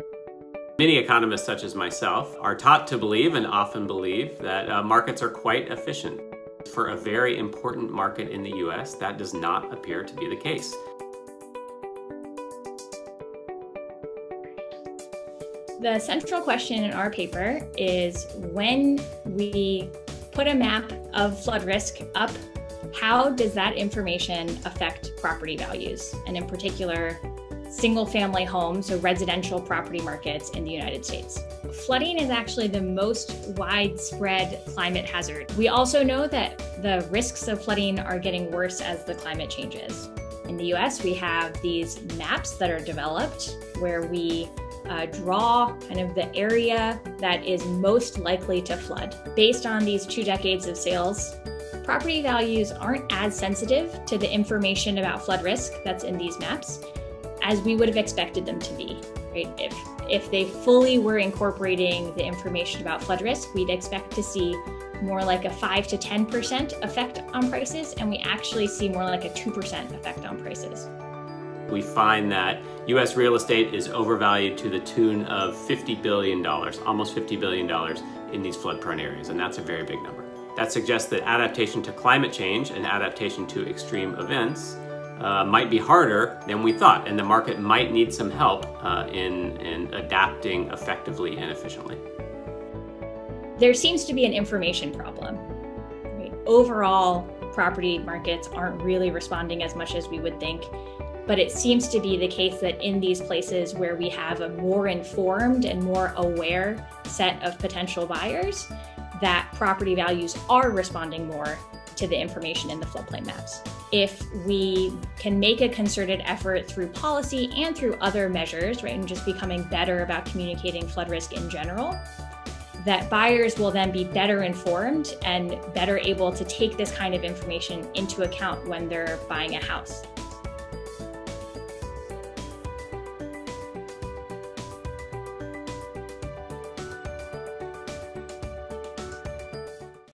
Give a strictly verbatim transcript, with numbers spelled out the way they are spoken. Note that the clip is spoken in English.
Many economists, such as myself, are taught to believe and often believe that uh, markets are quite efficient. For a very important market in the U S, that does not appear to be the case. The central question in our paper is, when we put a map of flood risk up, how does that information affect property values, and in particular, single-family homes, so residential property markets in the United States? Flooding is actually the most widespread climate hazard. We also know that the risks of flooding are getting worse as the climate changes. In the U S, we have these maps that are developed where we uh, draw kind of the area that is most likely to flood. Based on these two decades of sales, property values aren't as sensitive to the information about flood risk that's in these maps as we would have expected them to be, right? If, if they fully were incorporating the information about flood risk, we'd expect to see more like a five to ten percent effect on prices, and we actually see more like a two percent effect on prices. We find that U S real estate is overvalued to the tune of fifty billion dollars, almost fifty billion dollars in these flood-prone areas, and that's a very big number. That suggests that adaptation to climate change and adaptation to extreme events Uh, might be harder than we thought, and the market might need some help uh, in, in adapting effectively and efficiently. There seems to be an information problem. Right? Overall, property markets aren't really responding as much as we would think, but it seems to be the case that in these places where we have a more informed and more aware set of potential buyers, that property values are responding more to the information in the floodplain maps. If we can make a concerted effort through policy and through other measures, right, and just becoming better about communicating flood risk in general, that buyers will then be better informed and better able to take this kind of information into account when they're buying a house.